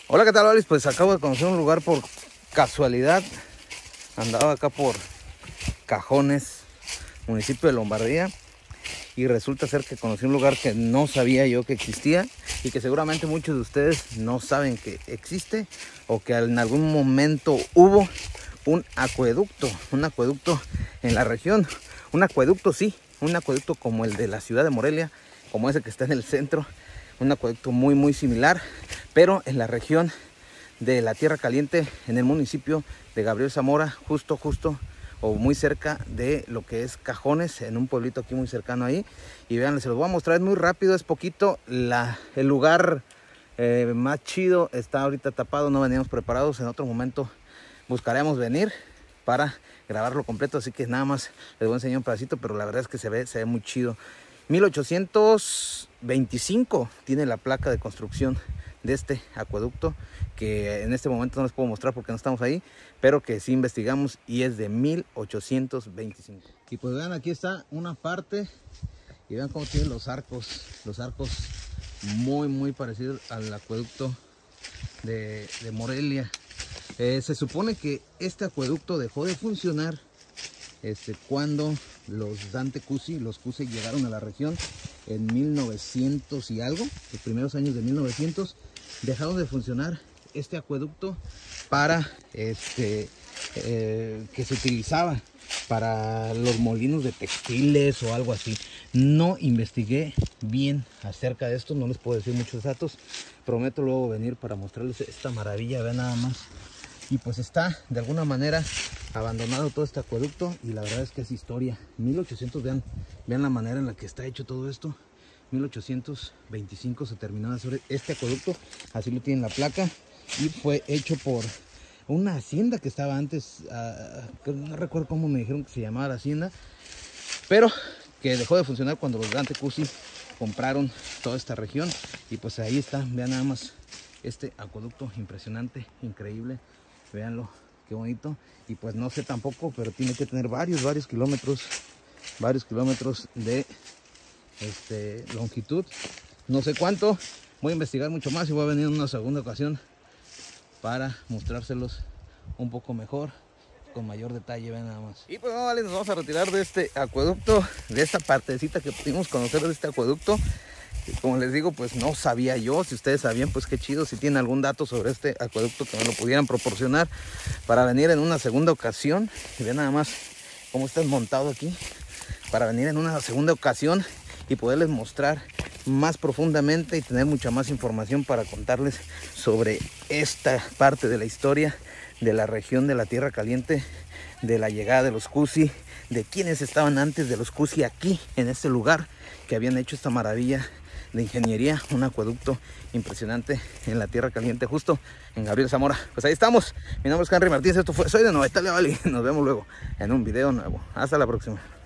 Hola, ¿qué tal, Valis? Pues acabo de conocer un lugar por casualidad. Andaba acá por Cajones, municipio de Lombardía, y resulta ser que conocí un lugar que no sabía yo que existía y que seguramente muchos de ustedes no saben que existe, o que en algún momento hubo un acueducto en la región. Un acueducto, sí, un acueducto como el de la ciudad de Morelia, como ese que está en el centro. Un acueducto muy similar, pero en la región de la Tierra Caliente, en el municipio de Gabriel Zamora, justo o muy cerca de lo que es Cajones, en un pueblito aquí muy cercano ahí. Y vean, se los voy a mostrar, es muy rápido, es poquito. El lugar más chido está ahorita tapado, no veníamos preparados. En otro momento buscaremos venir para grabarlo completo, así que nada más les voy a enseñar un pedacito, pero la verdad es que se ve muy chido. 1825 tiene la placa de construcción de este acueducto, que en este momento no les puedo mostrar porque no estamos ahí, pero que sí investigamos, y es de 1825. Y pues vean, aquí está una parte, y vean cómo tiene los arcos muy parecidos al acueducto de Morelia. Se supone que este acueducto dejó de funcionar cuando los Dante Cusi, los Cusi, llegaron a la región en 1900 y algo, los primeros años de 1900, dejaron de funcionar este acueducto para que se utilizaba para los molinos de textiles o algo así. No investigué bien acerca de esto, no les puedo decir muchos datos. Prometo luego venir para mostrarles esta maravilla. Vean nada más. Y pues está de alguna manera abandonado todo este acueducto, y la verdad es que es historia. 1800, vean la manera en la que está hecho todo esto. 1825 se terminó de hacer este acueducto, así lo tiene la placa, y fue hecho por una hacienda que estaba antes, no recuerdo cómo me dijeron que se llamaba la hacienda, pero que dejó de funcionar cuando los Dante Cusi compraron toda esta región. Y pues ahí está, vean nada más este acueducto impresionante, increíble. Véanlo, qué bonito. Y pues no sé tampoco, pero tiene que tener varios kilómetros de longitud. No sé cuánto. Voy a investigar mucho más y voy a venir en una segunda ocasión para mostrárselos un poco mejor, con mayor detalle. Vean nada más. Y pues no, vale, nos vamos a retirar de este acueducto, de esta partecita que pudimos conocer de este acueducto. Como les digo, pues no sabía yo. Si ustedes sabían, pues qué chido. Si tienen algún dato sobre este acueducto, que me lo pudieran proporcionar para venir en una segunda ocasión. Y vean nada más cómo está montado aquí, para venir en una segunda ocasión y poderles mostrar más profundamente y tener mucha más información para contarles sobre esta parte de la historia de la región de la Tierra Caliente, de la llegada de los Cusi, de quienes estaban antes de los Cusi aquí en este lugar, que habían hecho esta maravilla de ingeniería, un acueducto impresionante en la Tierra Caliente, justo en Gabriel Zamora. Pues ahí estamos. Mi nombre es Henry Martínez, Soy de Nueva Italia, Valley. Nos vemos luego en un video nuevo. Hasta la próxima.